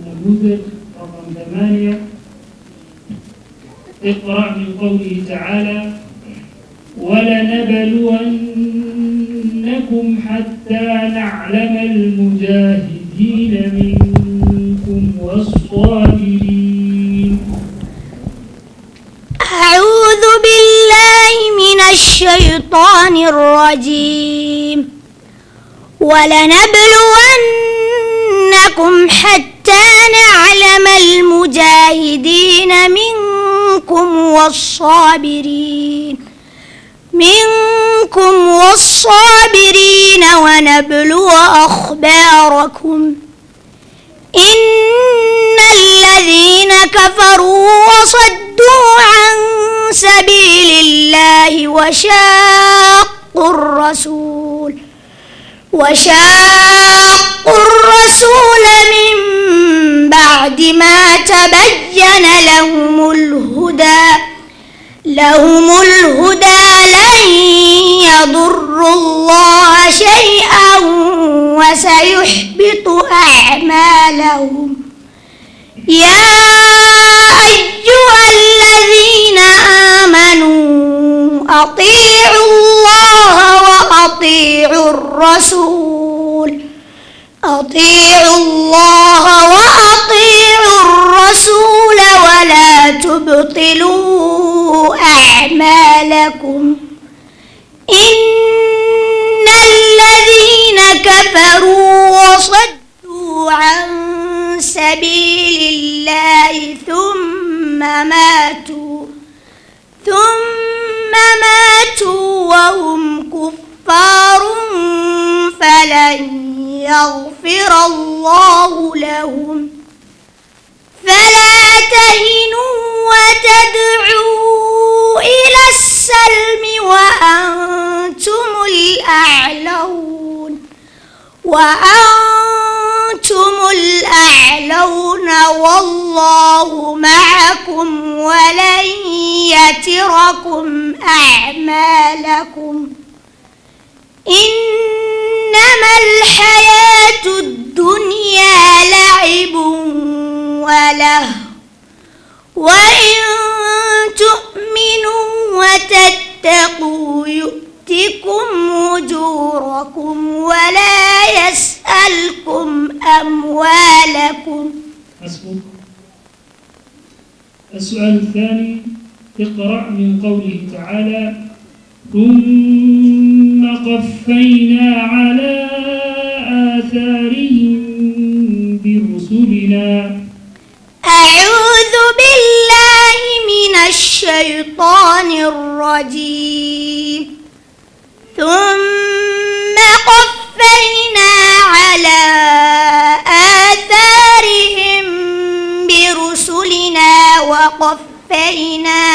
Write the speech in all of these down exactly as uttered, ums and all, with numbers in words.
النموذج رقم ثمانية. اقرأ من قوله تعالى: ولنبلونكم حتى نعلم المجاهدين منكم والصابرين. أعوذ بالله من الشيطان الرجيم. ولنبلونكم حتى نعلم المجاهدين منكم والصابرين منكم والصابرين ونبلو أخباركم. إن الذين كفروا وصدوا عن سبيل الله وشاقوا الرسول وشاقوا الرسول من بعد ما تبين لهم الهدى لهم الهدى لن يضروا الله شيئا وسيحبط أعمالهم. يا أيها الذين آمنوا أطيعوا الله وأطيعوا الرسول أطيعوا الله وأطيعوا الرسول ولا تبطلوا أعمالكم. إن الذين كفروا وصدوا عن سبيل الله ثم ماتوا ثم ماتوا وهم كفار فلن يغفر الله لهم. فلا تهنوا وتدعوا إلى السلم وأنتم الأعلون وأنتم الأعلون والله معكم ولن يتركم أعمالكم. إنما الحياة الدنيا لعب وله وإن تؤمنوا وتتقوا يؤتكم أجوركم ولا يسألكم أموالكم. السؤال الثاني. اقرأ من قوله تعالى: ثم قفينا على آثارهم برسلنا. أعوذ بالله من الشيطان الرجيم. ثم قفينا على آثارهم برسلنا وقفينا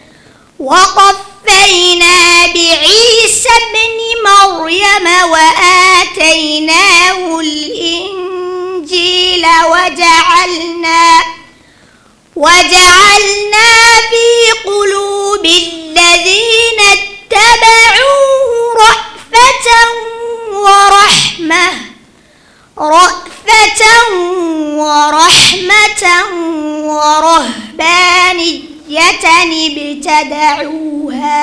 وقفينا بعيسى ابن مريم وآتيناه الإنجيل وجعلنا وجعلنا في قلوب الذين اتبعوه رأفة ورحمة رأفة ورحمة ورهبانية ابتدعوها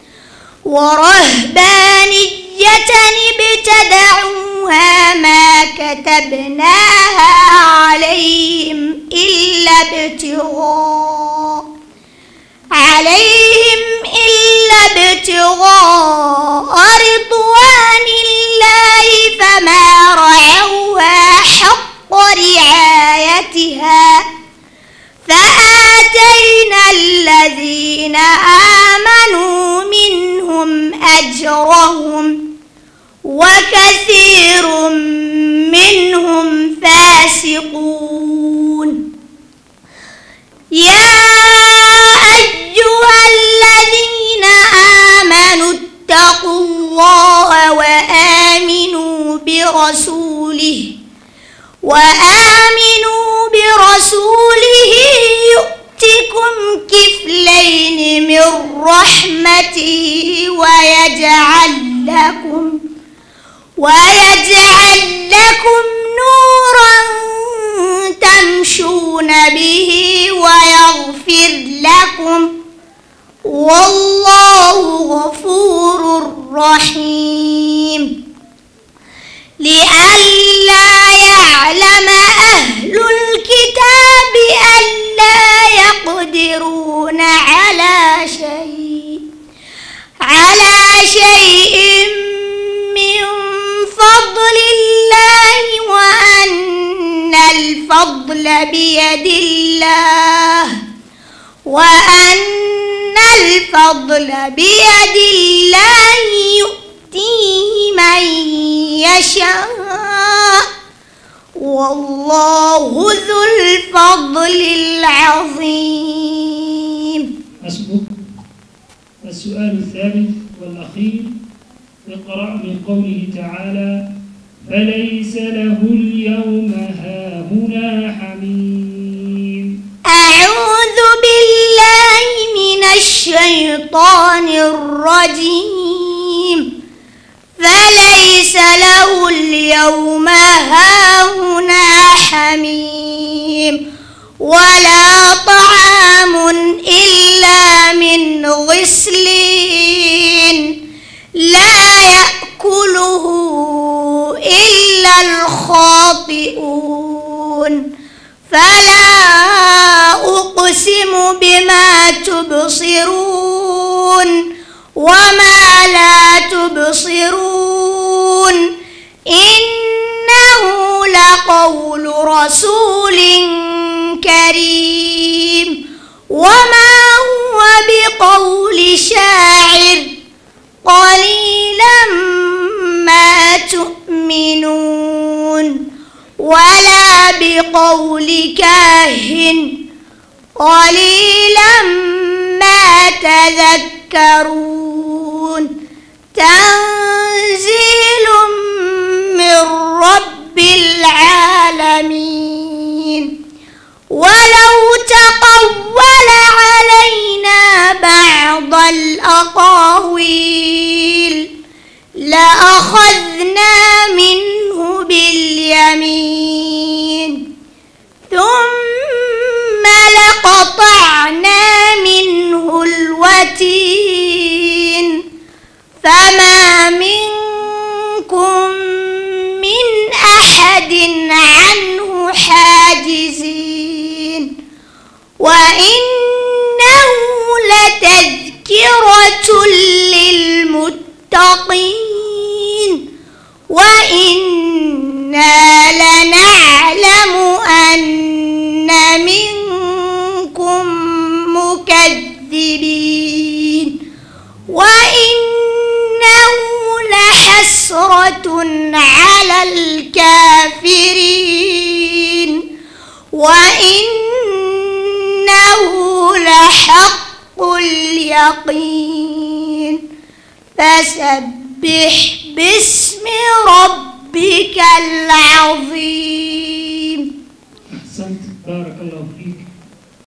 ورهبانية ابتدعوها ما كتبناها عليهم إلا ابتغاء عليهم إلا ابتغاء رضوان الله فما رعوها حق رعايتها فآتينا الذين آمنوا منهم أجرهم وكثير منهم فاسقون. يا أيها الذين آمنوا اتقوا الله وآمنوا برسوله وآمنوا برسوله يؤتكم كفلين من رحمته ويجعل لكم ويجعل لكم نورا به ويغفر لكم والله غفور رحيم لئلا يعلم أهل الكتاب ألا يقدرون على شيء على شيء من فضل الله وأن الفضل بيد الله وأن الفضل بيد الله يؤتيه من يشاء والله ذو الفضل العظيم. حسبك. السؤال الثالث والأخير اقرأ من قوله تعالى فليس له اليوم هاهنا حميم. أعوذ بالله من الشيطان الرجيم. فليس له اليوم هاهنا حميم ولا طعام إلا من غسلين لا يأكله إلا الخاطئون. فلا أقسم بما تبصرون وما لا تبصرون إنه لقول رسول كريم وما هو بقول شاعر قليلا ما تؤمنون ولا بقول كاهن قليلا ما تذكرون. تنزيل من رب العالمين. ولو تقول علينا بعض الأقاويل لأخذنا منه باليمين ثم لقطعنا منه الوتين فما منكم من أحد عنه حاجزين. وإنه لتذكرة للمتقين وإنا لنعلم أن منكم مكذبين وإنه لحسرة على الكافرين وإنه لحق اليقين. فسبح باسم ربك العظيم.